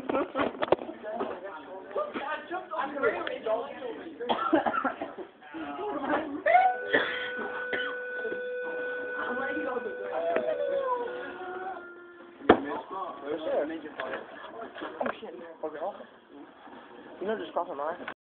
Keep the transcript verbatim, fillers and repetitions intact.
Oh shit. Fuck it off. You know, just cross my mind.